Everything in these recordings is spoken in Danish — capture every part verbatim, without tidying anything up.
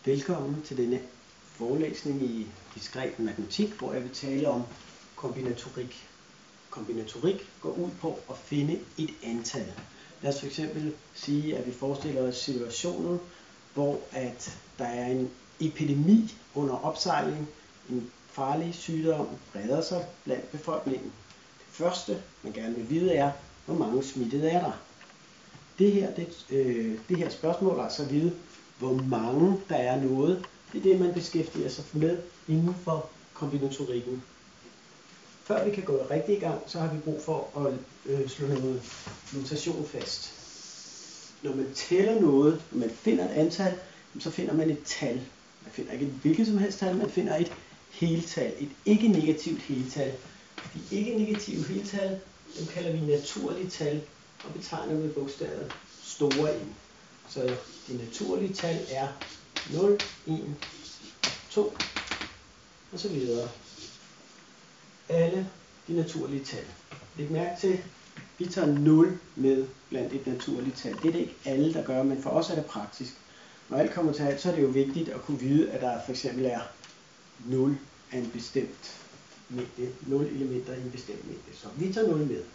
Velkommen til denne forelæsning i diskret matematik, hvor jeg vil tale om kombinatorik. Kombinatorik går ud på at finde et antal. Lad os fx sige, at vi forestiller os situationen, hvor at der er en epidemi under opsejling. En farlig sygdom breder sig blandt befolkningen. Det første, man gerne vil vide, er, hvor mange smittede er der. Det her, det, øh, det her spørgsmål er altså at vide, hvor mange der er noget. Det er det, man beskæftiger sig med inden for kombinatorikken. Før vi kan gå rigtig i gang, så har vi brug for at øh, slå noget notation fast. Når man tæller noget, når man finder et antal, så finder man et tal. Man finder ikke et hvilket som helst tal, man finder et heltal, et ikke-negativt heltal. De ikke-negative heltal, dem kalder vi naturlige tal og betegner med bogstavet store N. Så de naturlige tal er nul, en, to og så videre. Alle de naturlige tal. Læg mærke til, at vi tager nul med blandt et naturligt tal. Det er det ikke alle, der gør, men for os er det praktisk. Når alt kommer til alt, så er det jo vigtigt at kunne vide, at der for eksempel er nul af en bestemt mængde, nul elementer i en bestemt mængde. Så vi tager nul med.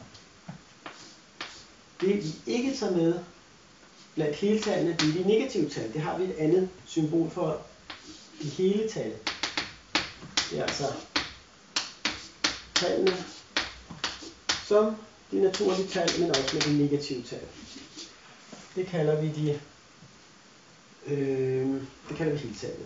Det vi ikke tager med blandt hele tallene, det er de negative tal. Det har vi et andet symbol for i hele tal. Det er altså tallene som de naturlige tal, men også med de negative tal. Det kalder vi de øh, det kalder vi heltallene.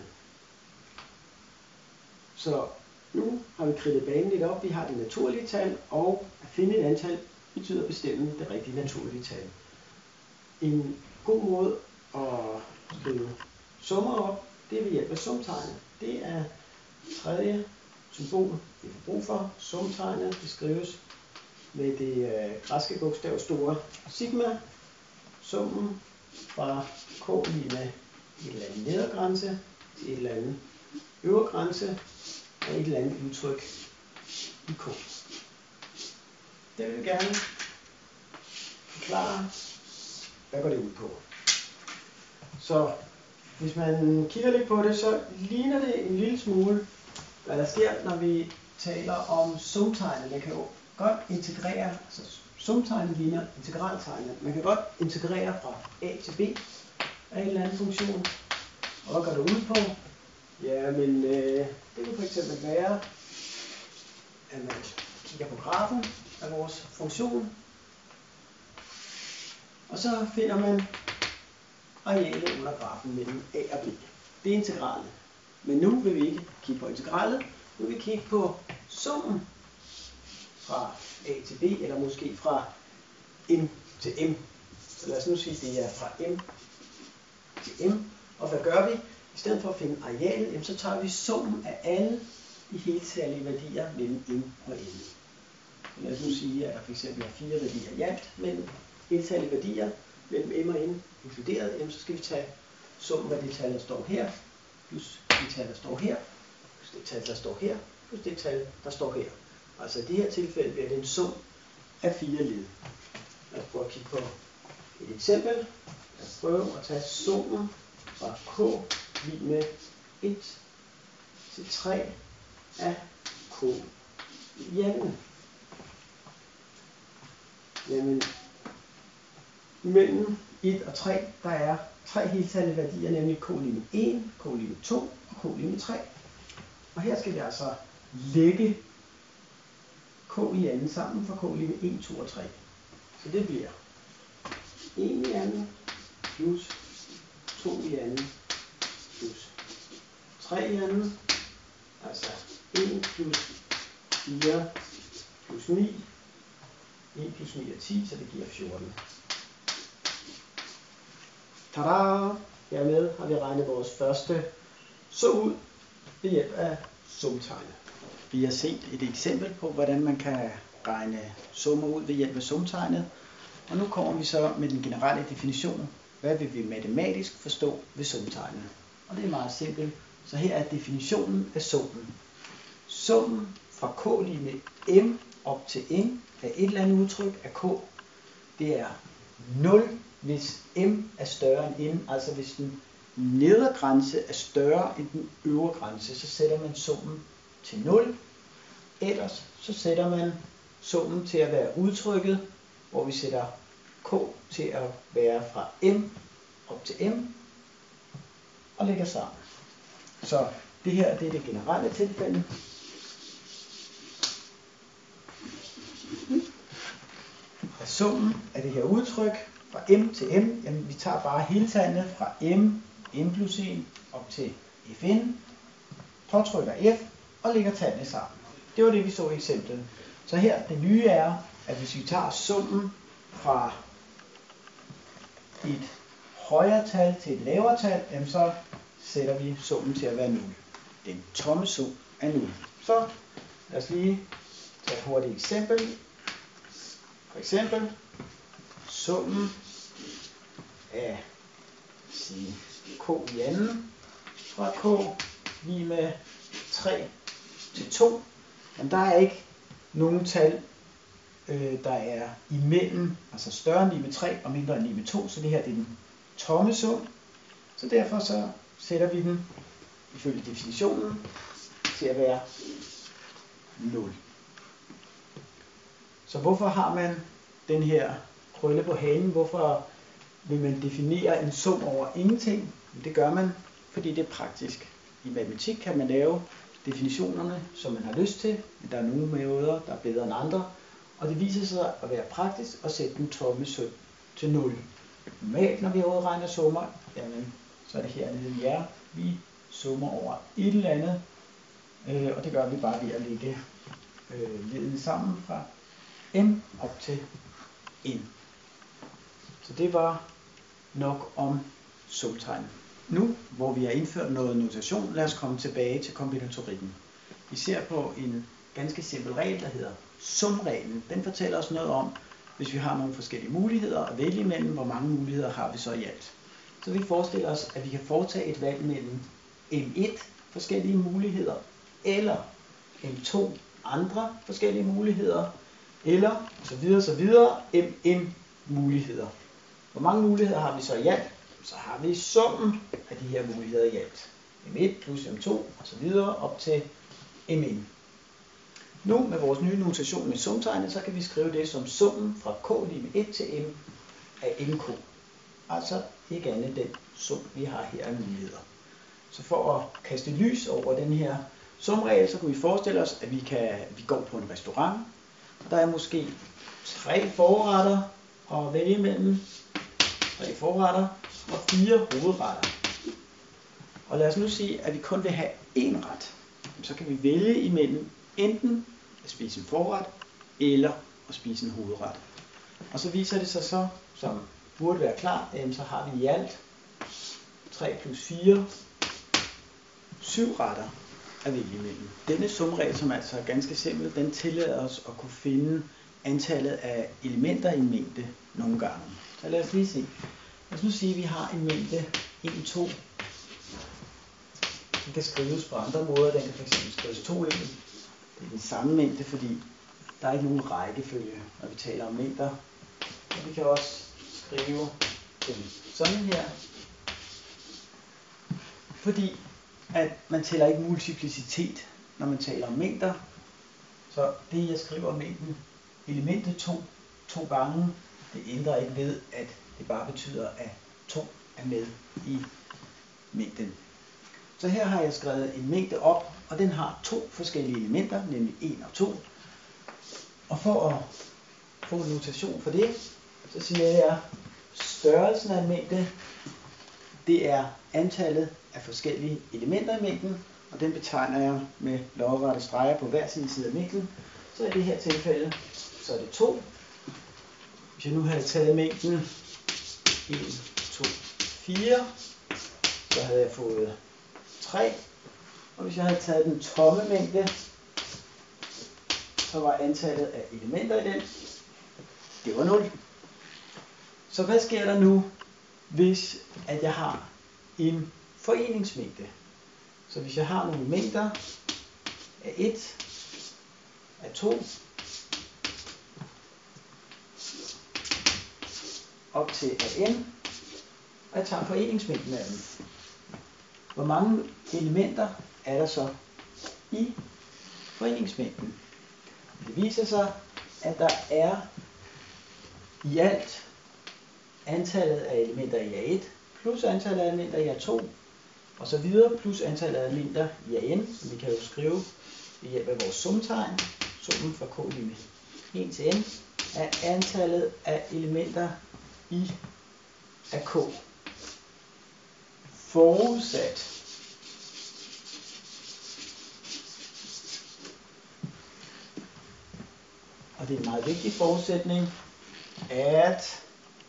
Så nu har vi kridtet banen lidt op. Vi har de naturlige tal, og at finde et antal betyder at bestemme det rigtige naturlige tal. En god måde at skrive summer op, det er ved hjælp af sumtegnet. Det er tredje symbol, vi får brug for. Sumtegnet, det skrives med det øh, græske bogstav store sigma. Summen fra k lige med et eller andet nedergrænse til et eller andet øvre grænse og et eller andet udtryk i k. Det vil vi gerne forklare, hvad går det ud på. Så hvis man kigger lidt på det, så ligner det en lille smule, hvad der sker, når vi taler om sumtegnet. Man kan jo godt integrere, altså sumtegnet ligner integraltegnet. Man kan godt integrere fra a til b af en eller anden funktion. Og hvad går det ud på? Ja, men øh, det kan fx være, at man kigger på grafen af vores funktion, og så finder man arealet under grafen mellem a og b. Det er integralen. Men nu vil vi ikke kigge på integralet. Nu vil vi kigge på summen fra a til b, eller måske fra m til m. Så lad os nu sige, at det er fra m til m. Og hvad gør vi? I stedet for at finde arealet, så tager vi summen af alle de heltallige værdier mellem m og n. Så lad os nu sige, at der fx er fire værdier i alt mellem heltallige værdier mellem m og n inkluderet, så skal vi tage summen af det tal, der står her, plus det tal, der står her, plus det tal, der står her, plus det tal, der står her. Altså i det her tilfælde bliver det en sum af fire led. Lad os prøve at kigge på et eksempel. Lad os prøve at tage summen fra k lige med et til tre af k i anden. Jamen, mellem et og tre, der er tre heltallige værdier, nemlig k lige med en, k lige med to og k lige med tre. Og her skal vi altså lægge k i anden sammen for k lige med en, to og tre. Så det bliver en i anden plus to i anden plus tre i anden. Altså en plus fire plus ni. en plus ni er ti, så det giver fjorten. Tada! Hermed har vi regnet vores første sum ud ved hjælp af sumtegnet. Vi har set et eksempel på, hvordan man kan regne summer ud ved hjælp af sumtegnet. Og nu kommer vi så med den generelle definition. Hvad vil vi matematisk forstå ved sumtegnet? Og det er meget simpelt. Så her er definitionen af summen. Summen fra k lige med m op til n af et eller andet udtryk af k, det er nul, hvis m er større end n, altså hvis den nedre grænse er større end den øvre grænse, så sætter man summen til nul. Ellers så sætter man summen til at være udtrykket, hvor vi sætter k til at være fra m op til m og lægger sammen. Så det her det er det generelle tilfælde. Af summen af det her udtryk fra m til m, jamen vi tager bare hele tallene fra m, m plus en op til fn, påtrykker f og lægger tallene sammen. Det var det vi så i eksemplet. Så her det nye er, at hvis vi tager summen fra et højere tal til et lavere tal, jamen så sætter vi summen til at være nul. Den tomme sum er nul. Så lad os lige tage et hurtigt eksempel. For eksempel summen af sige, k i anden fra k lige med tre til to. Men der er ikke nogen tal, øh, der er imellem, altså større end lige med tre og mindre end lige med to, så det her det er den tomme sum. Så derfor så sætter vi den ifølge definitionen til at være nul. Så hvorfor har man den her krølle på hanen? Hvorfor vil man definere en sum over ingenting? Det gør man, fordi det er praktisk. I matematik kan man lave definitionerne, som man har lyst til, men der er nogle måder, der er bedre end andre, og det viser sig at være praktisk at sætte den tomme sum til nul. Normalt, når vi udregner summer, jamen, så er det hernede vi er. Vi summer over et eller andet, øh, og det gør vi bare ved at lægge øh, ledene sammen fra m op til n. Så det var nok om sumtegn. Nu, hvor vi har indført noget notation, lad os komme tilbage til kombinatorikken. Vi ser på en ganske simpel regel, der hedder sumreglen. Den fortæller os noget om, hvis vi har nogle forskellige muligheder at vælge imellem, hvor mange muligheder har vi så i alt. Så vi forestiller os, at vi kan foretage et valg mellem m et forskellige muligheder, eller m to andre forskellige muligheder, eller så videre, så videre, mn muligheder. Hvor mange muligheder har vi så i alt? Så har vi summen af de her muligheder i alt. m et plus m to og så videre op til mn. Nu med vores nye notation med sumtegnet, så kan vi skrive det som summen fra k lige med et til m af mk. Altså ikke andet end den sum, vi har her af muligheder. Så for at kaste lys over den her sumregel, så kunne vi forestille os, at vi, kan, vi går på en restaurant, og der er måske tre forretter at vælge imellem. Tre forretter og fire hovedretter. Og lad os nu sige, at vi kun vil have én ret. Så kan vi vælge imellem enten at spise en forret, eller at spise en hovedret. Og så viser det sig så, som burde være klart, så har vi i alt tre plus fire, syv retter at vælge imellem. Denne sumregel, som altså er ganske simpel, den tillader os at kunne finde antallet af elementer i en mængde nogle gange. Så lad os lige se. Lad os nu sige, at vi har en mængde en, to. Den kan skrives på andre måder. Den kan fx skrives to en. Det er den samme mængde, fordi der er ikke nogen rækkefølge, når vi taler om mængder. Og vi kan også skrive den sådan her. Fordi at man tæller ikke multiplicitet, når man taler om mængder. Så det, jeg skriver mængden elementet to, to gange, det ændrer ikke ved, at det bare betyder, at to er med i mængden. Så her har jeg skrevet en mængde op, og den har to forskellige elementer, nemlig en og to. Og for at få en notation for det, så siger jeg, at størrelsen af en mængde, det er antallet af forskellige elementer i mængden, og den betegner jeg med lodrette streger på hver sin side af mængden. Så i det her tilfælde, så er det to. Hvis jeg nu havde taget mængden en, to, fire, så havde jeg fået tre. Og hvis jeg havde taget den tomme mængde, så var antallet af elementer i den, det var nul. Så hvad sker der nu, hvis at jeg har en foreningsmængde? Så hvis jeg har nogle mængder af et, af to, op til af n, og jeg tager foreningsmængden af dem, hvor mange elementer er der så i foreningsmængden? Det viser sig, at der er i alt antallet af elementer i A et plus antallet af elementer i A to og så videre plus antallet af elementer i A n, som vi kan jo skrive ved hjælp af vores sumtegn, summen fra k lige med en til n, er antallet af elementer i A k. Forudsat og det er en meget vigtig forudsætning, at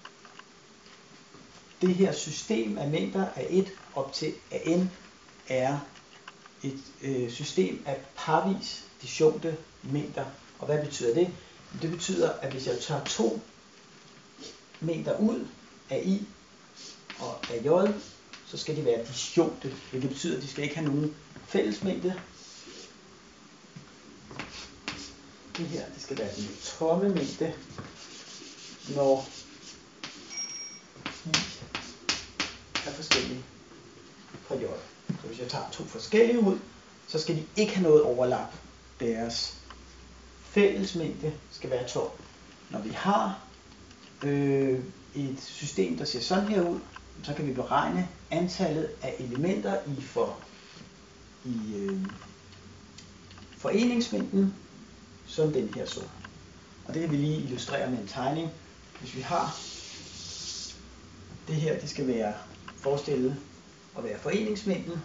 det her system af mængder af et op til A n er et øh, system af parvis disjunkte mængder. Og hvad betyder det? Det betyder, at hvis jeg tager to mængder ud af i og af j, så skal de være disjunkte. Det betyder, at de skal ikke have nogen fællesmængde. Det her, det skal være den tomme mængde, når i er forskellige fra j. Så hvis jeg tager to forskellige ud, så skal de ikke have noget overlap. Deres fællesmængde skal være tom. Når vi har øh, et system, der ser sådan her ud, så kan vi beregne antallet af elementer i, for, i øh, foreningsmængden som den her sum. Og det kan vi lige illustrere med en tegning. Hvis vi har det her, det skal være forestillet at være foreningsmængden.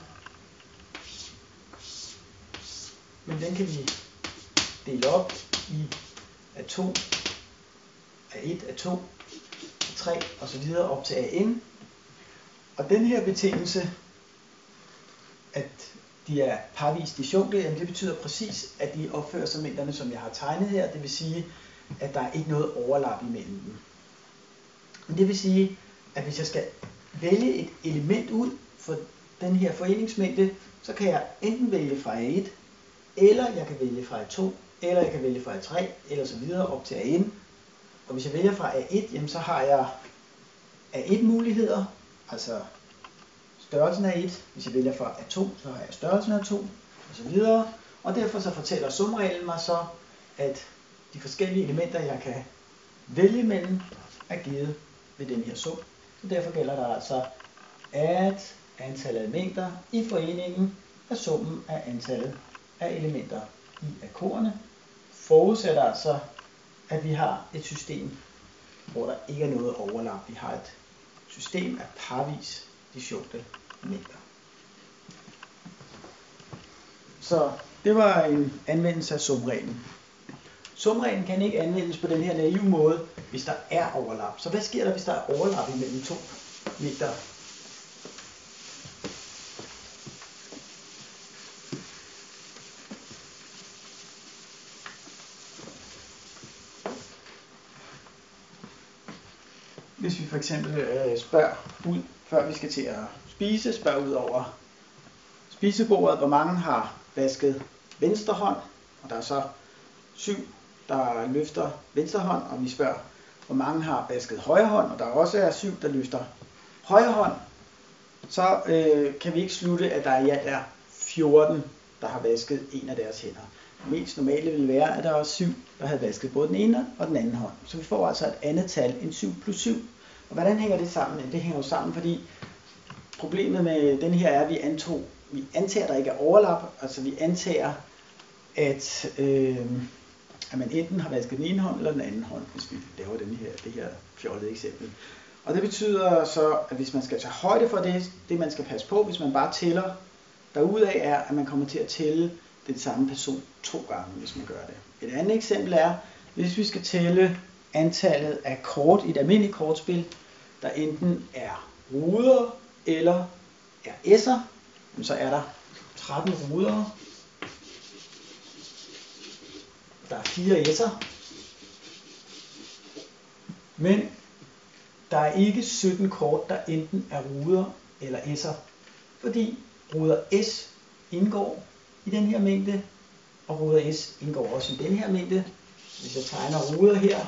Men den kan vi dele op i A to, A et, A to, A tre og så videre op til A n. Og den her betingelse, at de er parvis disjunkte, det betyder præcis, at de opfører sig mængderne, som jeg har tegnet her. Det vil sige, at der er ikke noget overlap imellem dem. Men det vil sige, at hvis jeg skal vælge et element ud for den her foreningsmængde, så kan jeg enten vælge fra A et, eller jeg kan vælge fra A to, eller jeg kan vælge fra A tre, eller så videre op til A n. Og hvis jeg vælger fra A et, jamen så har jeg A et muligheder, altså størrelsen af et. Hvis jeg vælger fra A to, så har jeg størrelsen af to, og så videre. Og derfor så fortæller sumreglen mig så, at de forskellige elementer, jeg kan vælge mellem, er givet ved den her sum. Så derfor gælder der altså, at antallet af mængder i foreningen er summen af antallet af elementer i akkordene. Forudsætter altså, at vi har et system, hvor der ikke er noget overlap. Vi har et system af parvis disjunkte mængder. Så det var en anvendelse af sumreglen. Sumreglen kan ikke anvendes på den her naive måde, hvis der er overlap. Så hvad sker der, hvis der er overlap imellem to mængder? Hvis vi for eksempel øh, spørger ud, før vi skal til at spise, spørger ud over spisebordet, hvor mange har vasket venstre hånd, og der er så syv, der løfter venstre hånd, og vi spørger, hvor mange har vasket højre hånd, og der også er syv, der løfter højre hånd, så øh, kan vi ikke slutte, at der i alt er fjorten, der har vasket en af deres hænder. Det mest normale vil være, at der er syv, der har vasket både den ene og den anden hånd. Så vi får altså et andet tal end syv plus syv. Og hvordan hænger det sammen? Det hænger jo sammen, fordi problemet med den her er, at vi, antog, vi antager, at der ikke er overlap. Altså vi antager, at, øh, at man enten har vasket den ene hånd eller den anden hånd, hvis vi laver den her, det her fjollede eksempel. Og det betyder så, at hvis man skal tage højde for det, det man skal passe på, hvis man bare tæller derudaf, er, at man kommer til at tælle den samme person to gange, hvis man gør det. Et andet eksempel er, hvis vi skal tælle antallet af kort i et almindeligt kortspil, der enten er ruder eller er s'er, så er der tretten ruder, der er fire s'er, men der er ikke sytten kort, der enten er ruder eller s'er, fordi ruder S indgår i den her mængde, og ruder S indgår også i den her mængde. Hvis jeg tegner ruder her,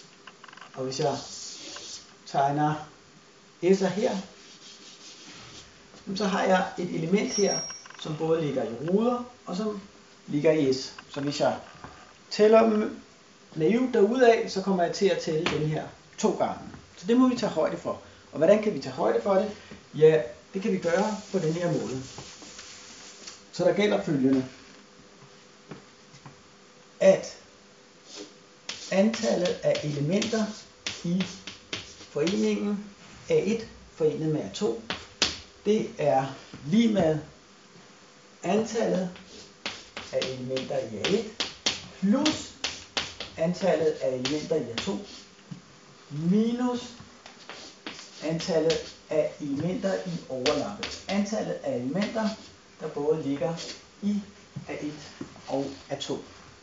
og hvis jeg tegner s'er her, så har jeg et element her, som både ligger i ruder og som ligger i S. Så hvis jeg tæller dem naivt derudad, så kommer jeg til at tælle den her to gange. Så det må vi tage højde for. Og hvordan kan vi tage højde for det? Ja, det kan vi gøre på den her måde. Så der gælder følgende, at antallet af elementer i foreningen A et forenet med A to, det er lige med antallet af elementer i A et plus antallet af elementer i A to minus antallet af elementer i overlappet. Antallet af elementer, der både ligger i A et og A to.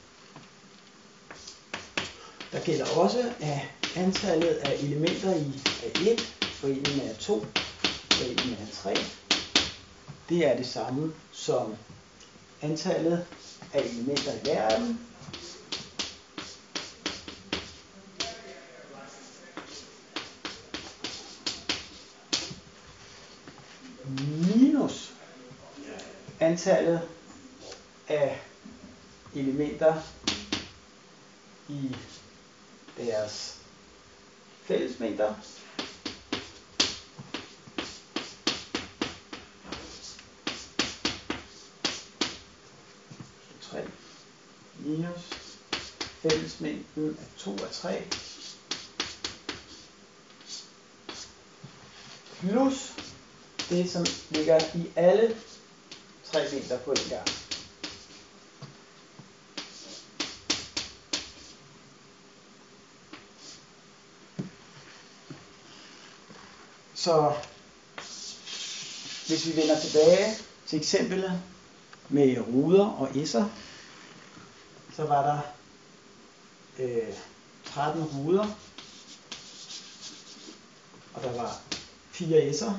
Der gælder også, at antallet af elementer i A et forenet med A to forenet med A tre, det er det samme som antallet af elementer i hver af dem minus antallet af elementer i deres fællesmængder tre minus fællesmængden af to og tre plus det, som ligger i alle tre mængder på en gang. Så hvis vi vender tilbage til eksemplet med ruder og s'er, så var der øh, tretten ruder, og der var fire s'er.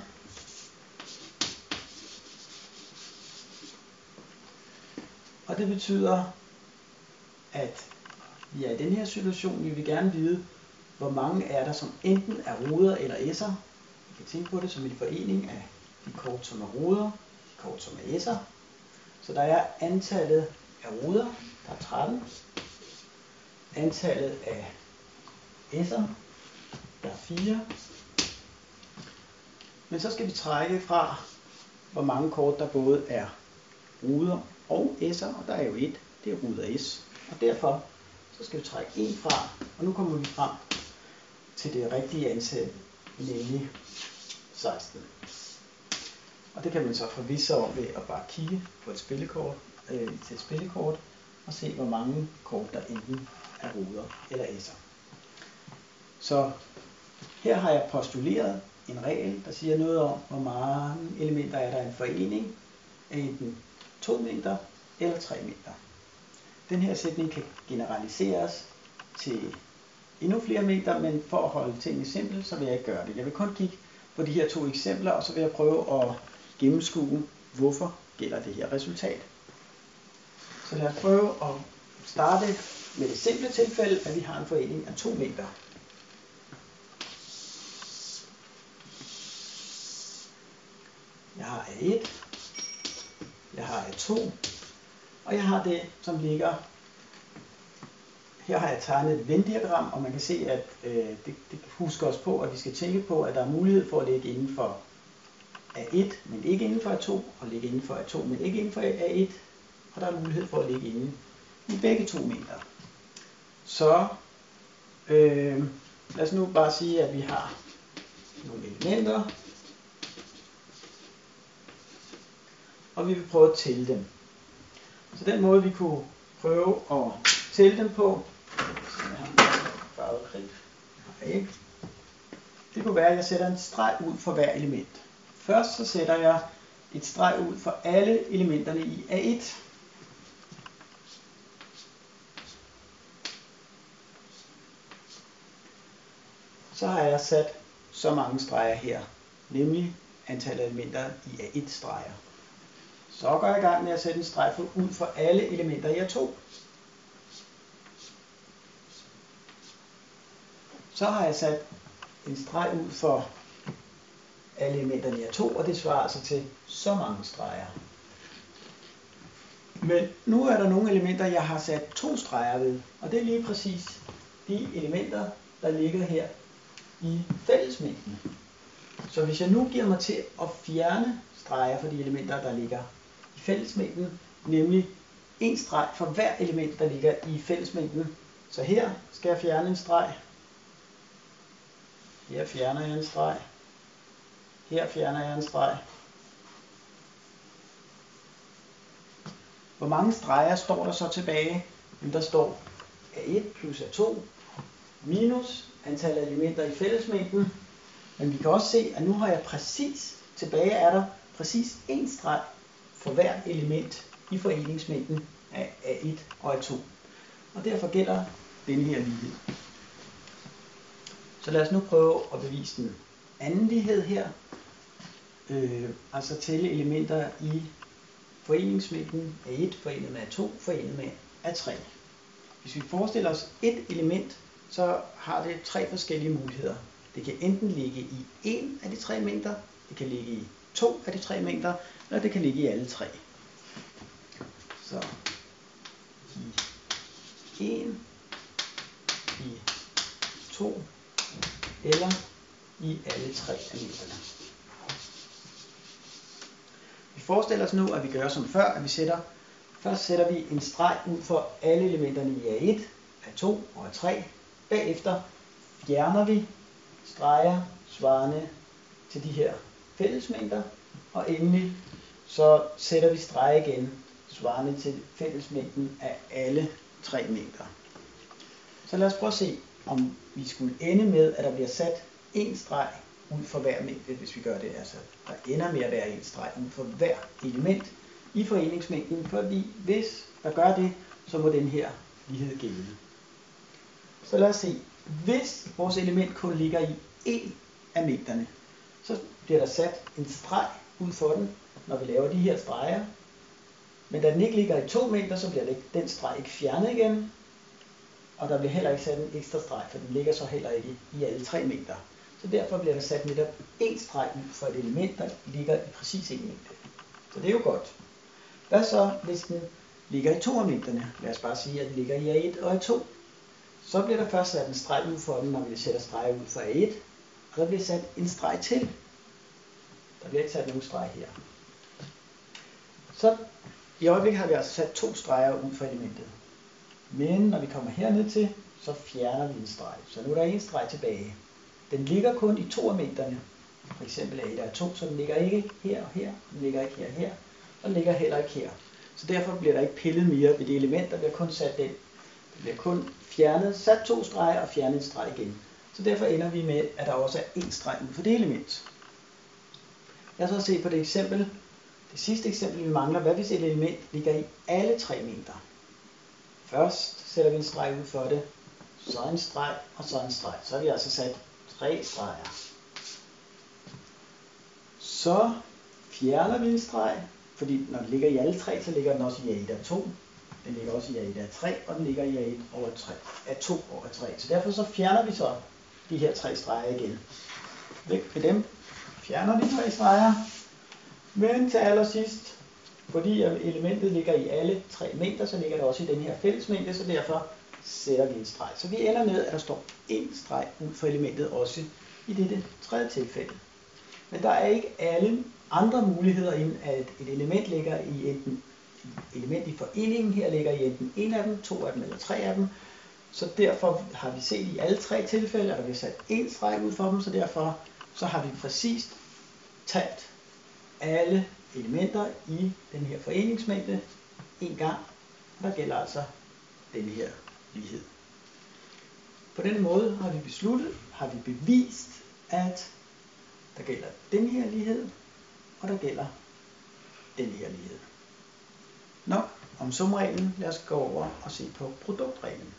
Og det betyder, at vi er i den her situation, vi vil gerne vide, hvor mange er der, som enten er ruder eller s'er. Vi kan tænke på det som en forening af de kort, som er ruder, de kort, som er s'er. Så der er antallet af ruder, der er tretten. Antallet af s'er, der er fire. Men så skal vi trække fra, hvor mange kort, der både er ruder og s'er, og der er jo et, det er ruder S. Og derfor så skal vi trække en fra, og nu kommer vi frem til det rigtige antal, nemlig seksten. Og det kan man så forvisse sig om ved at bare kigge på et spillekort, øh, til et spillekort og se, hvor mange kort der enten er ruder eller s'er. Så her har jeg postuleret en regel, der siger noget om, hvor mange elementer er der i en forening af enten to mængder eller tre mængder. Den her sætning kan generaliseres til endnu flere mængder, men for at holde tingene simple, så vil jeg ikke gøre det. Jeg vil kun kigge på de her to eksempler, og så vil jeg prøve at gennemskue, hvorfor gælder det her resultat. Så lad os prøve at starte med det simple tilfælde, at vi har en forening af to mængder. Jeg har A et, jeg har A to, og jeg har det, som ligger. Her har jeg tegnet et Venn-diagram, og man kan se, at øh, det, det husker os på, at vi skal tænke på, at der er mulighed for at ligge inden for A et, men ikke inden for A to, og ligge inden for A to, men ikke inden for A et, og der er mulighed for at ligge inden i begge to mængder. Så øh, lad os nu bare sige, at vi har nogle elementer, og vi vil prøve at tælle dem. Så den måde, vi kunne prøve at tælle dem på, det kunne være, at jeg sætter en streg ud for hver element. Først så sætter jeg et streg ud for alle elementerne i A et. Så har jeg sat så mange streger her, nemlig antallet af elementer i A et streger. Så går jeg i gang med at sætte en streg ud for alle elementer i A to. Så har jeg sat en streg ud for alle elementerne er to, og det svarer altså til så mange streger. Men nu er der nogle elementer, jeg har sat to streger ved, og det er lige præcis de elementer, der ligger her i fællesmængden. Så hvis jeg nu giver mig til at fjerne streger for de elementer, der ligger i fællesmængden, nemlig en streg for hver element, der ligger i fællesmængden. Så her skal jeg fjerne en streg. Her fjerner jeg en streg. Her fjerner jeg en streg. Hvor mange streger står der så tilbage? Jamen, der står A et plus A to minus antal af elementer i fællesmængden. Men vi kan også se, at nu har jeg præcis, tilbage er der præcis en streg for hvert element i foreningsmængden af A et og A to. Og derfor gælder denne her lighed. Så lad os nu prøve at bevise den anden lighed her. Øh, altså tælle elementer i foreningsmængden A et forenet med A to forenet med A tre. Hvis vi forestiller os et element, så har det tre forskellige muligheder. Det kan enten ligge i en af de tre mængder, det kan ligge i to af de tre mængder, eller det kan ligge i alle tre. Så i en, i to, eller i alle tre af mængderne. Vi forestiller os nu, at vi gør som før, at vi sætter, først sætter vi en streg ud for alle elementerne i A et, A to og A tre. Bagefter fjerner vi streger svarende til de her fællesmængder, og endelig så sætter vi streg igen svarende til fællesmængden af alle tre mængder. Så lad os prøve at se, om vi skulle ende med, at der bliver sat en streg ud for hver mængde, hvis vi gør det. Altså, der ender med at være en streg ud for hver element i foreningsmængden, fordi hvis der gør det, så må den her lighed gælde. Så lad os se, hvis vores element kun ligger i en af mængderne, så bliver der sat en streg ud for den, når vi laver de her streger. Men da den ikke ligger i to mængder, så bliver det ikke, den streg ikke fjernet igen, og der bliver heller ikke sat en ekstra streg, for den ligger så heller ikke i alle tre mængder. Så derfor bliver der sat netop en streg ud for et element, der ligger i præcis en mængde. Så det er jo godt. Hvad så, hvis den ligger i to af mængderne? Lad os bare sige, at den ligger i A et og A to. Så bliver der først sat en streg ud for den, når vi sætter streg ud for A et, og der bliver sat en streg til. Der bliver ikke sat nogen streg her. Så i øjeblikket har vi altså sat to streger ud for elementet. Men når vi kommer herned til, så fjerner vi en streg. Så nu er der en streg tilbage. Den ligger kun i to af mængderne. For eksempel A et og A to, så den ligger ikke her og her. Den ligger ikke her og her. Og den ligger heller ikke her. Så derfor bliver der ikke pillet mere ved det element, der bliver kun sat den. Det bliver kun fjernet, sat to streger og fjernet en streg igen. Så derfor ender vi med, at der også er en streg ud for det element. Lad os så se på det eksempel. Det sidste eksempel, vi mangler, hvad hvis et element ligger i alle tre mængder. Først sætter vi en streg ud for det, så en streg og så en streg. Så har vi altså sat tre streger. Så fjerner vi en streg, fordi når den ligger i alle tre, så ligger den også i A et og A to. Den ligger også i A et og A tre, og den ligger i A et og A to og A tre. Så derfor så fjerner vi så de her tre streger igen. Væk med dem. Fjerner de tre streger. Men til allersidst, fordi elementet ligger i alle tre mængder, så ligger det også i den her fællesmængde, så derfor sætter vi en streg. Så vi ender med, at der står en streg ud for elementet også i dette tredje tilfælde. Men der er ikke alle andre muligheder, end at et element ligger i enten element i foreningen her ligger i enten en af dem, to af dem eller tre af dem. Så derfor har vi set i alle tre tilfælde, at der bliver sat en streg ud for dem, så derfor så har vi præcist talt alle elementer i den her foreningsmængde en gang, og der gælder altså den her lighed. På den måde har vi besluttet, har vi bevist, at der gælder den her lighed, og der gælder den her lighed. Nok om sumreglen. Lad os gå over og se på produktreglen.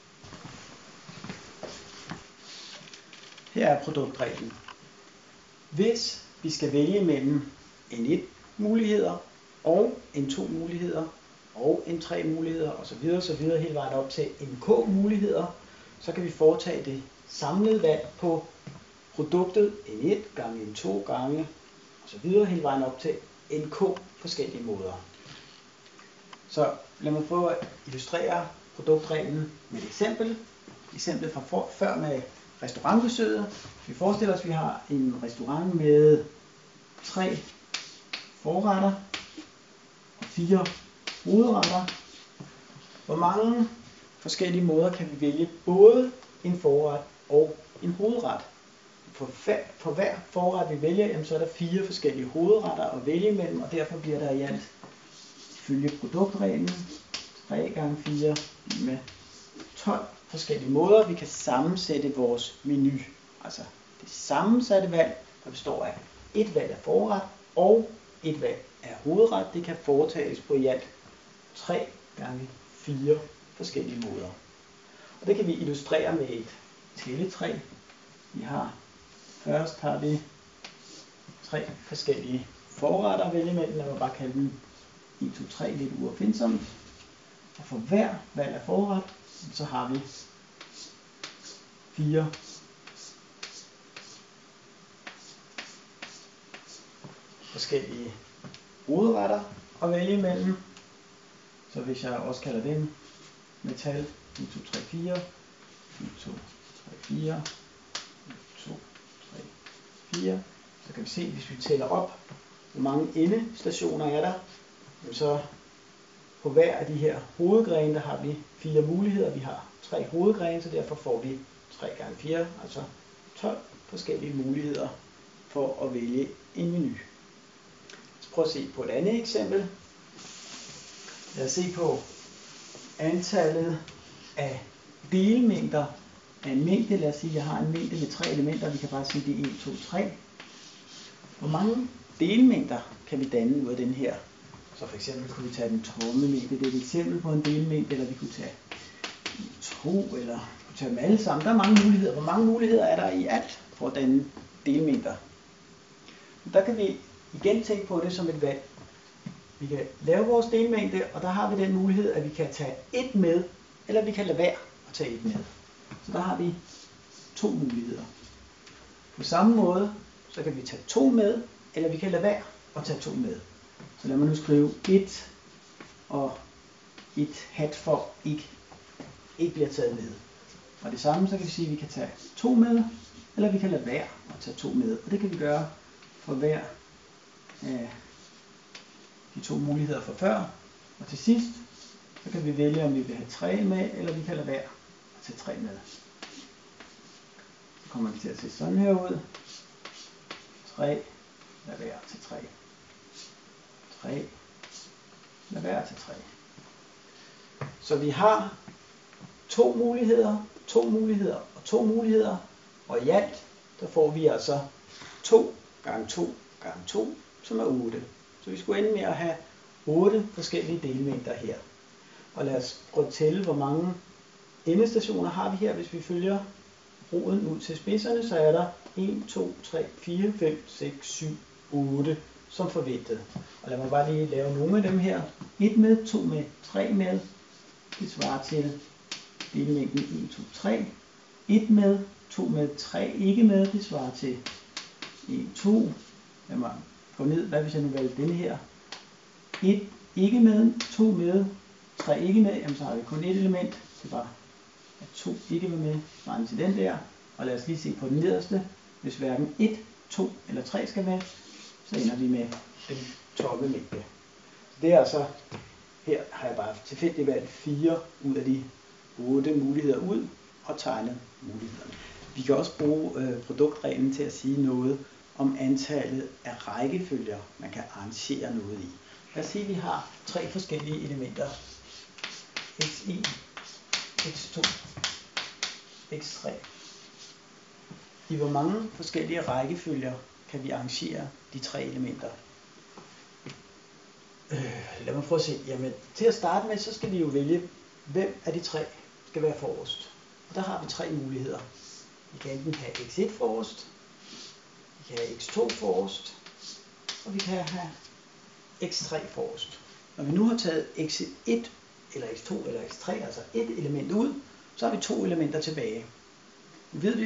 Her er produktreglen. Hvis vi skal vælge mellem en et muligheder og en to muligheder og en tre muligheder osv. osv. hele vejen op til en k muligheder, så kan vi foretage det samlede valg på produktet n et gange n to gange og så videre hele vejen op til nk forskellige måder. Så lad mig prøve at illustrere produktreglen med et eksempel. Eksemplet fra for, før med restaurantbesøget. Vi forestiller os, at vi har en restaurant med tre forretter og fire hovedretter. Hvor mange forskellige måder kan vi vælge både en forret og en hovedret? For, for hver forret vi vælger, jamen, så er der fire forskellige hovedretter at vælge imellem, og derfor bliver der i alt, ifølge produktreglen, tre gange fire med tolv forskellige måder, vi kan sammensætte vores menu. Altså det sammensatte valg, der består af et valg af forret og et valg af hovedret, det kan foretages på i alt tre gange fire forskellige måder. Og det kan vi illustrere med et tælletræ. Vi har først har vi tre forskellige forretter at vælge imellem. Lad mig bare kalde dem en, to, tre lidt uopfindsomt. Og for hver valg af forret, så har vi fire forskellige hovedretter at vælge imellem. Så hvis jeg også kalder dem metal en, to, tre, fire, en, to, tre, fire, en, to, tre, fire, så kan vi se, hvis vi tæller op, hvor mange endestationer er der, så på hver af de her hovedgrene, der har vi fire muligheder. Vi har tre hovedgrene, så derfor får vi tre gange fire, altså tolv forskellige muligheder for at vælge en menu. Lad os prøve at se på et andet eksempel. Lad os se på antallet af delmængder af en mængde. Lad os sige, at jeg har en mængde med tre elementer. Vi kan bare sige, det er en, to, tre. Hvor mange delmængder kan vi danne ud af den her? Så for eksempel kunne vi tage den tomme mængde. Det er et eksempel på en delmængde, eller vi kunne tage to, eller kunne tage dem alle sammen. Der er mange muligheder. Hvor mange muligheder er der i alt for at danne delmængder? Der kan vi igen tænke på det som et valg. Vi kan lave vores delmængde, og der har vi den mulighed, at vi kan tage et med, eller vi kan lade være at tage et med. Så der har vi to muligheder. På samme måde, så kan vi tage to med, eller vi kan lade være at tage to med. Så lad mig nu skrive et og et hat for ikke, ikke bliver taget med. Og det samme, så kan vi sige, at vi kan tage to med, eller vi kan lade være at tage to med. Og det kan vi gøre for hver af de to muligheder fra før. Og til sidst, så kan vi vælge, om vi vil have tre med, eller vi kan lade være at tage tre med. Så kommer vi til at se sådan her ud. tre, lad være til tre. tre, lad være til tre. Så vi har to muligheder, to muligheder og to muligheder, og i alt, der får vi altså to gange to gange to, som er otte. Så vi skulle ende med at have otte forskellige delmængder her. Og lad os prøve at tælle, hvor mange endestationer har vi her. Hvis vi følger roden ud til spidserne, så er der en, to, tre, fire, fem, seks, syv, otte som forventet. Og lad mig bare lige lave nogle af dem her. et med, to med, tre med. Det svarer til delmængden en, to, tre. et med, to med, tre ikke med. Det svarer til en, to. Lad mig gå ned. Hvad hvis jeg nu valgte denne her? et ikke med, to med, tre ikke med. Jamen så har vi kun et element. Det var at to ikke var med, svarende til den der. Og lad os lige se på den nederste. Hvis hverken et, to eller tre skal med, så ender vi med den tomme mængde. Det er altså, her har jeg bare tilfældigt valgt fire ud af de otte muligheder ud og tegnet mulighederne. Vi kan også bruge øh, produktreglen til at sige noget om antallet af rækkefølger, man kan arrangere noget i. Lad os sige, at vi har tre forskellige elementer. x en, x to, x tre. I hvor mange forskellige rækkefølger kan vi arrangere de tre elementer? Øh, lad mig prøve at se. Jamen, til at starte med, så skal vi jo vælge, hvem af de tre skal være forrest. Og der har vi tre muligheder. Vi kan enten have x et forrest, vi kan have x to forrest, og vi kan have x tre forrest. Når vi nu har taget x et eller x to eller x tre, altså et element ud, så har vi to elementer tilbage. Nu ved vi,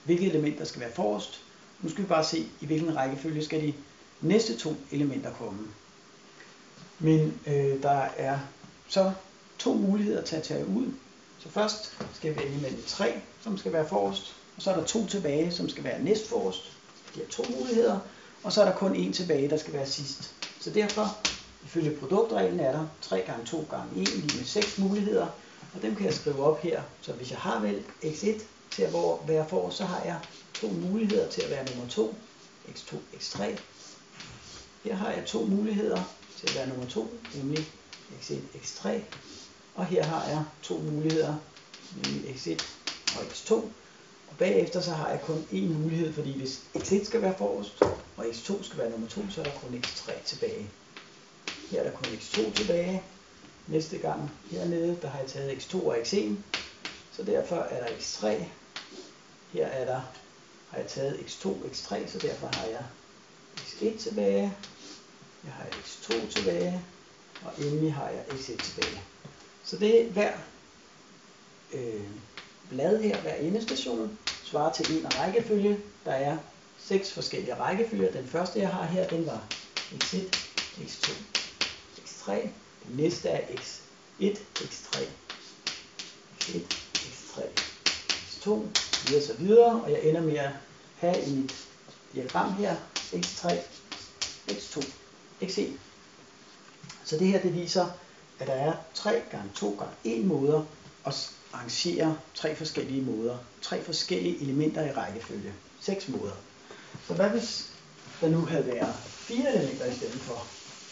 hvilket element der skal være forrest. Nu skal vi bare se, i hvilken rækkefølge skal de næste to elementer komme. Men øh, der er så to muligheder til at tage ud. Så først skal vi vælge mellem tre, som skal være forrest, og så er der to tilbage, som skal være næst forrest. De har to muligheder, og så er der kun en tilbage, der skal være sidst. Så derfor, ifølge produktreglen, er der tre gange to gange en lige med seks muligheder, og dem kan jeg skrive op her. Så hvis jeg har valgt x et til at være forrest, så har jeg to muligheder til at være nummer to, x to, x tre. Her har jeg to muligheder til at være nummer to, nemlig x et, x tre. Og her har jeg to muligheder, nemlig x et og x to. Og bagefter så har jeg kun én mulighed, fordi hvis x et skal være forrest, og x to skal være nummer to, så er der kun x tre tilbage. Her er der kun x to tilbage. Næste gang hernede, der har jeg taget x to og x en. Så derfor er der x tre. Her er der, har jeg taget x to, x tre, så derfor har jeg x et tilbage. Jeg har x to tilbage. Og endelig har jeg x et tilbage. Så det er hver øh, blad her, hver endestation, svarer til en rækkefølge. Der er seks forskellige rækkefølger. Den første jeg har her, den var x et, x to, x tre. Den næste er x et, x tre, x et, x tre, x to, videre så videre. Og jeg ender med at have i mit diagram her x tre, x to, x en. Så det her det viser, at der er tre gange to gange en måder at arrangere tre forskellige måder. Tre forskellige elementer i rækkefølge. Seks måder. Så hvad hvis der nu havde været fire elementer i stedet for?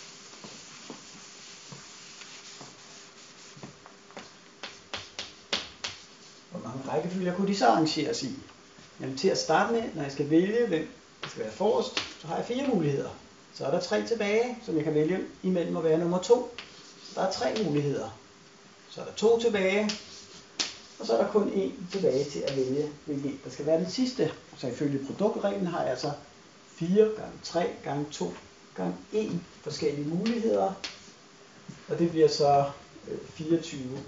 Hvor mange rækkefølger kunne de så arrangeres i? Jamen til at starte med, når jeg skal vælge, hvem der skal være forrest, så har jeg fire muligheder. Så er der tre tilbage, som jeg kan vælge imellem at være nummer to. Så der er tre muligheder. Så er der to tilbage, og så er der kun en tilbage til at vælge, hvilken der skal være den sidste. Så ifølge produktreglen har jeg altså fire gange tre gange to gange en forskellige muligheder. Og det bliver så fireogtyve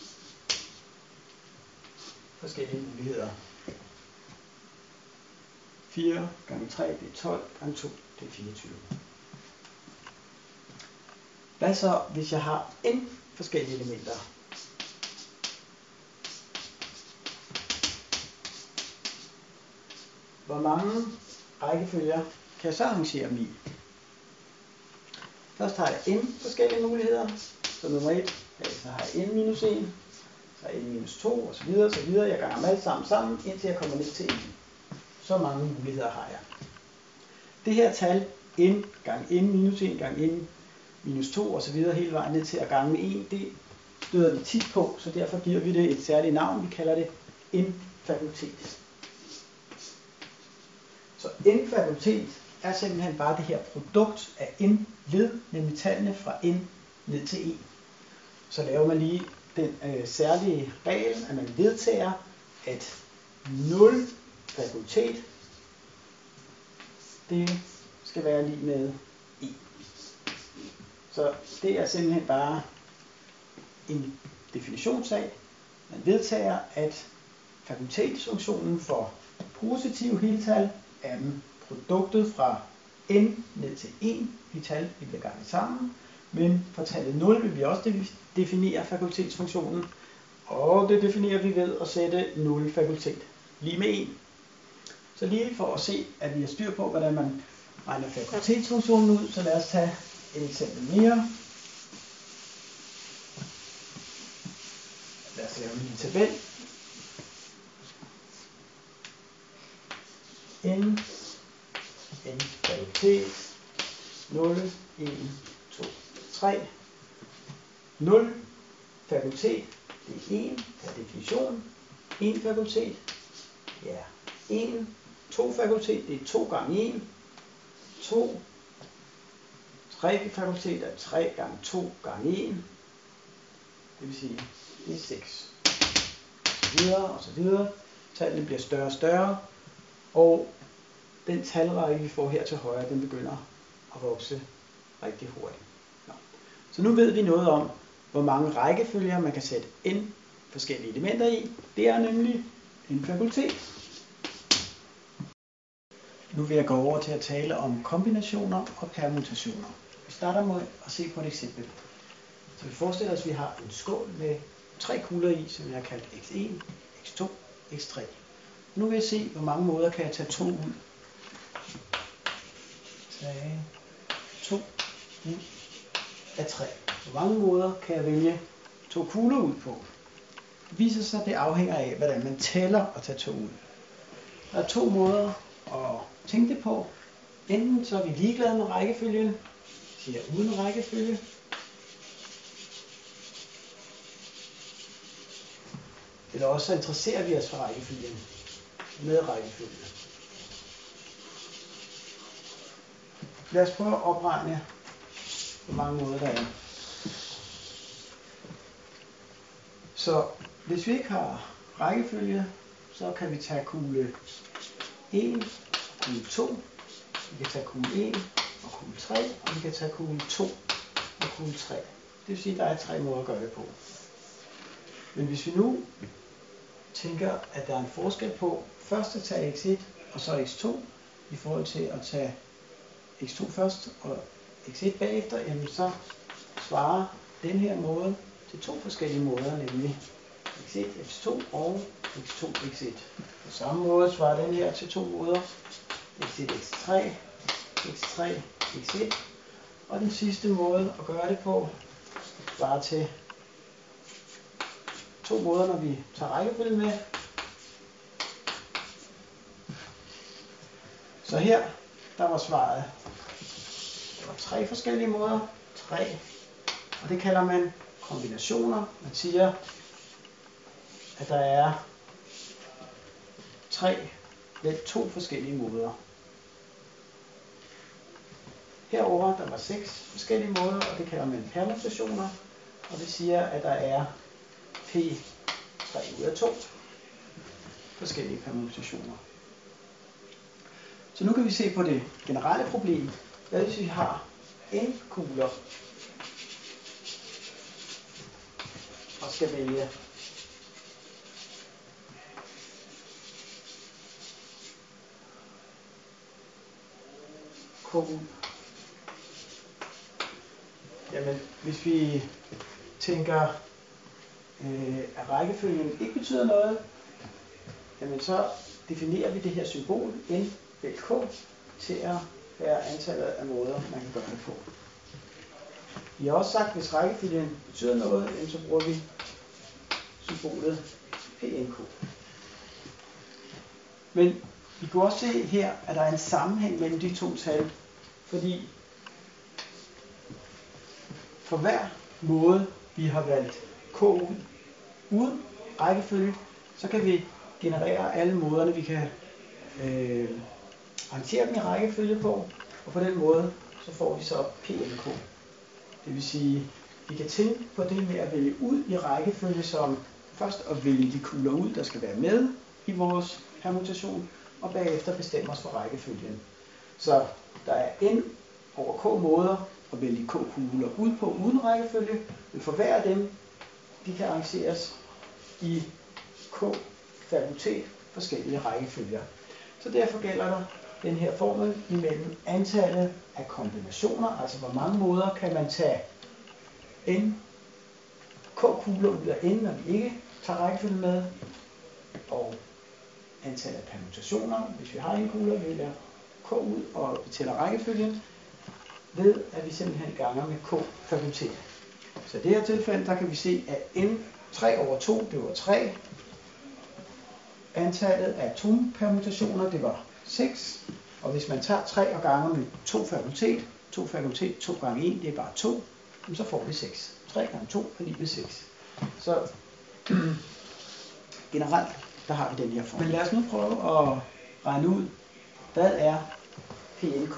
forskellige muligheder. fire gange tre, det er tolv, gange to, det er fireogtyve. Hvad så, hvis jeg har n forskellige elementer? Hvor mange rækkefølger kan jeg så arrangere dem i? Først har jeg n forskellige muligheder. Så nummer et, så har jeg n minus en, så har jeg n minus to, og så videre, og så videre. Jeg ganger dem alle sammen sammen, indtil jeg kommer ned til n. Så mange muligheder har jeg. Det her tal, n gange n minus en gange n minus to og så videre hele vejen ned til at gange med en, det støder vi tit på, så derfor giver vi det et særligt navn. Vi kalder det n-fakultet. Så n-fakultet er simpelthen bare det her produkt af n led, nemlig tallene fra n ned til en. Så laver man lige den øh, særlige regel, at man vedtager, at nul fakultet, det skal være lige med en. Så det er simpelthen bare en definitionssag. Man vedtager, at fakultetsfunktionen for positive heltal er produktet fra n ned til en. De tal vi bliver ganget sammen. Men for tallet nul vil vi også definere fakultetsfunktionen. Og det definerer vi ved at sætte nul fakultet lige med en. Så lige for at se, at vi har styr på, hvordan man regner fakultetsfunktionen ud, så lad os tage et eksempel mere. Lad os lave en lille tabel. N, n fakultet, nul, en, to, tre. nul fakultet, det er en per definition. en fakultet, ja, en. to fakultet, det er to gange en. to. tre fakultet er tre gange to gange en. Det vil sige, det er seks. Og så videre, og så videre. Tallene bliver større og større. Og den talrække, vi får her til højre, den begynder at vokse rigtig hurtigt. Nå. Så nu ved vi noget om, hvor mange rækkefølger man kan sætte n forskellige elementer i. Det er nemlig en fakultet. Nu vil jeg gå over til at tale om kombinationer og permutationer. Vi starter med at se på et eksempel. Så vi forestiller os, at vi har en skål med tre kugler i, som jeg har kaldt x en, x to, x tre. Nu vil jeg se, hvor mange måder kan jeg tage to ud. Tage to ud af tre. Hvor mange måder kan jeg vælge to kugler ud på? Det viser sig, at det afhænger af, hvordan man tæller at tage to ud. Der er to måder at tænke det på. Enten så er vi ligeglade med rækkefølgen, siger uden rækkefølge. Eller også så interesserer vi os for rækkefølgen med rækkefølge. Lad os prøve at opregne, hvor mange måder der er. Så hvis vi ikke har rækkefølge, så kan vi tage kugle en, kugle to, vi kan tage kugle en og kugle tre, og vi kan tage kugle to og kugle tre. Det vil sige, at der er tre måder at gøre det på. Men hvis vi nu tænker, at der er en forskel på først at tage x et og så x to, i forhold til at tage x to først og x et bagefter, jamen så svarer den her måde til to forskellige måder, nemlig x et, x to og x to, x et. På samme måde svarer den her til to måder, x et, x tre, x tre, x et. Og den sidste måde at gøre det på svarer til to måder, når vi tager rækkefølgen med. Så her, der var svaret, der var tre forskellige måder, tre, og det kalder man kombinationer. Man siger, at der er tre, vel to forskellige måder. Herover der var seks forskellige måder, og det kalder man permutationer, og det siger, at der er p tre ud af to forskellige permutationer. Så nu kan vi se på det generelle problem. Hvad hvis vi har n kugler og skal vælge k ud? Jamen, hvis vi tænker, øh, at rækkefølgen ikke betyder noget, jamen så definerer vi det her symbol n vel k til at være antallet af måder, man kan gøre det på. Vi har også sagt, at hvis rækkefølgen betyder noget, jamen så bruger vi symbolet pnk. Men vi kan også se her, at der er en sammenhæng mellem de to tal, fordi for hver måde, vi har valgt k ud uden rækkefølge, så kan vi generere alle måderne, vi kan øh, arrangere dem i rækkefølge på, og på den måde, så får vi så pnk. Det vil sige, vi kan tænke på det med at vælge ud i rækkefølge, som først at vælge de kugler ud, der skal være med i vores permutation, og bagefter bestemme os for rækkefølgen. Så der er n over k måder at vælge k-kugler ud på uden rækkefølge, men for hver af dem, de kan arrangeres i k-fakultet forskellige rækkefølger. Så derfor gælder der den her formel imellem antallet af kombinationer, altså hvor mange måder kan man tage n k-kugler ud af n, når vi ikke tager rækkefølgen med, og antallet af permutationer, hvis vi har en kugler, vælger k ud og vi tæller rækkefølgen, ved at vi simpelthen ganger med k-fakultet. Så i det her tilfælde, der kan vi se, at n tre over to, det var tre. Antallet af atompermutationer, det var seks. Og hvis man tager tre og ganger med to fakultet, to fakultet, to gange en, det er bare to, så får vi seks. tre gange to er lige med seks. Så generelt, der har vi den her form. Men lad os nu prøve at regne ud, hvad er pnk?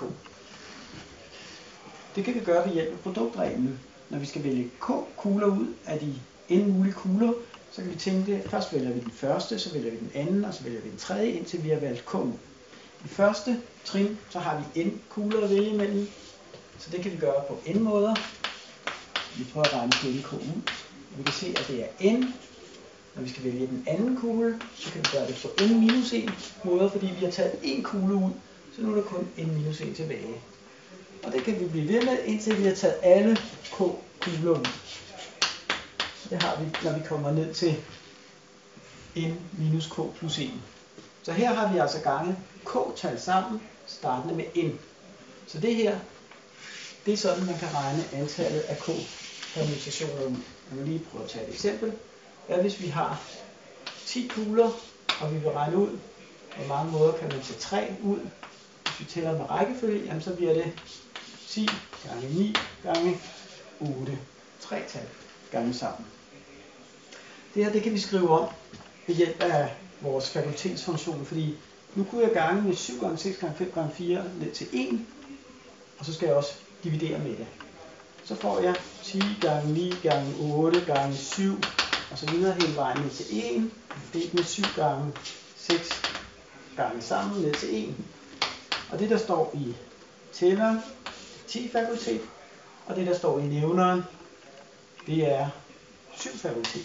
Det kan vi gøre ved hjælp af produktreglen. Når vi skal vælge k-kugler ud af de n mulige kugler, så kan vi tænke det, først vælger vi den første, så vælger vi den anden, og så vælger vi den tredje, indtil vi har valgt k ud. I første trin, så har vi n kugler at vælge imellem, så det kan vi gøre på n måder. Vi prøver at regne pnk ud. Vi kan se, at det er n. Når vi skal vælge den anden kugle, så kan vi gøre det på n minus en måder, fordi vi har taget en kugle ud Så nu er der kun n minus en tilbage. Og det kan vi blive ved med, indtil vi har taget alle k-kugler ud. Det har vi, når vi kommer ned til n minus k plus en. Så her har vi altså ganget k-tal sammen, startende med n. Så det her, det er sådan, man kan regne antallet af k-permutationer ud. Jeg vil lige prøve at tage et eksempel. Hvad hvis vi har ti kugler, og vi vil regne ud, hvor mange måder kan man tage tre ud. Hvis vi tæller med rækkefølge, jamen så bliver det ti gange ni gange otte. tre tal gange sammen. Det her, det kan vi skrive om ved hjælp af vores fakultetsfunktion, fordi nu kunne jeg gange med syv gange seks gange fem gange fire ned til en, og så skal jeg også dividere med det. Så får jeg ti gange ni gange otte gange syv, og så videre hele vejen ned til en, delt med syv gange seks gange sammen ned til en. Og det, der står i tælleren, ti fakultet, og det, der står i nævneren, det er syv fakultet.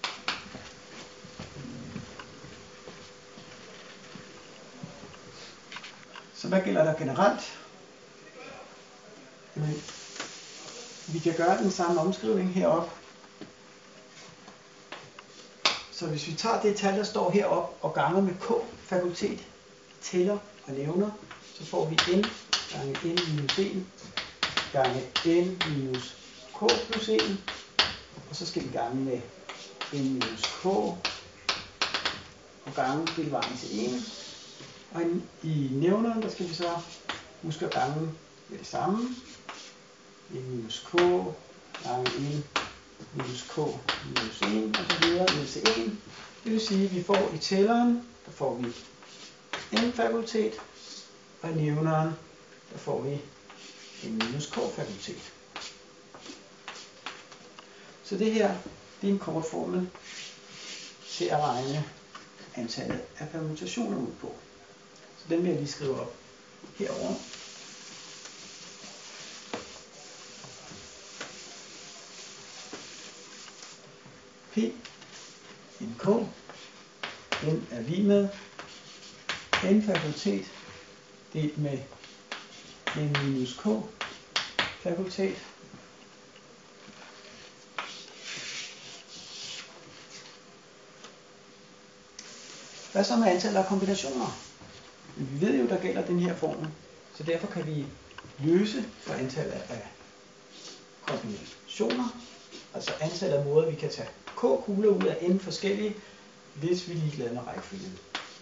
Så hvad gælder der generelt? Jamen, vi kan gøre den samme omskrivning heroppe. Så hvis vi tager det tal, der står heroppe og ganger med k-fakultet, tæller og nævner, så får vi n gange n minus en gange n minus k plus en, og så skal vi gange med n minus k og gange hele vejen til en. Og i nævneren, der skal vi så huske at gange med det samme. n minus k gange n minus k minus en, og så videre ned til en. Det vil sige, at vi får i tælleren, der får vi n fakultet, og i nævneren, der får vi n minus k fakultet. Så det her, det er en kort formel til at regne antallet af permutationer ud på. Så den vil jeg lige skrive op herovre. P, en k, den er lig med n fakultet delt med n minus k fakultet. Hvad så med antallet af kombinationer? Vi ved jo, der gælder den her formel, så derfor kan vi løse for antallet af kombinationer, altså antallet af måder, vi kan tage k-kugler ud af n forskellige, hvis vi er ligeglade med rækkefølgen.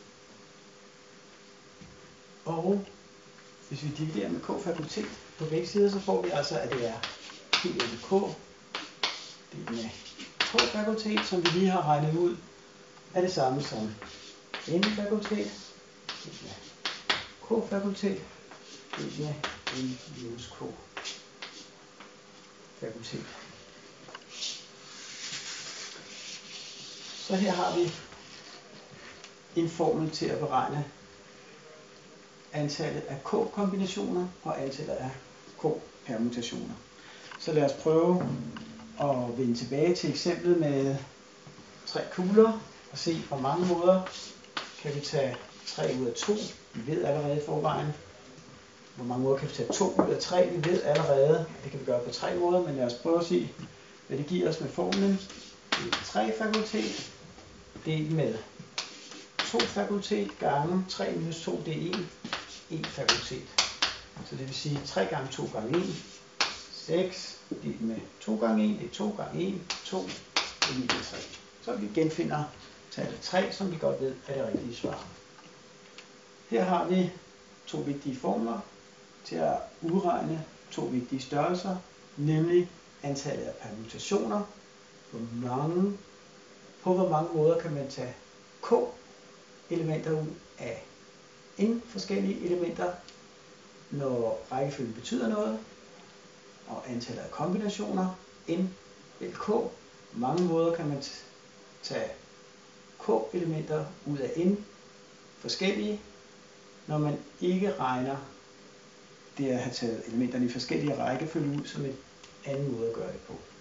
Og hvis vi dividerer med k-fakultet på begge sider, så får vi altså, at det er p eller k delt med k-fakultet, som vi lige har regnet ud, er det samme som n-fakultet delt med k-fakultet delt med n minus k fakultet. Så her har vi en formel til at beregne antallet af k-kombinationer og antallet af k-permutationer. Så lad os prøve at vende tilbage til eksemplet med tre kugler og se, hvor mange måder kan vi tage tre ud af to. Vi ved allerede i forvejen, hvor mange måder kan vi tage to ud af tre. Vi ved allerede, det kan vi gøre på tre måder, men lad os prøve at se, hvad det giver os med formlen. Det er tre fakultet delt med to fakultet gange tre minus to, det er en. en fakultet. Så det vil sige tre gange to gange en. seks delt med to gange en, det er to gange en. to, det er ni gange tre. Så vi genfinder tallet tre, som vi godt ved er det rigtige svar. Her har vi to vigtige formler til at udregne to vigtige størrelser, nemlig antallet af permutationer, hvor mange, på hvor mange måder kan man tage k-elementer ud af n forskellige elementer, når rækkefølgen betyder noget, og antallet af kombinationer, n eller k, hvor mange måder kan man tage k-elementer ud af n forskellige, når man ikke regner det at have taget elementerne i forskellige rækkefølge ud som en anden måde at gøre det på.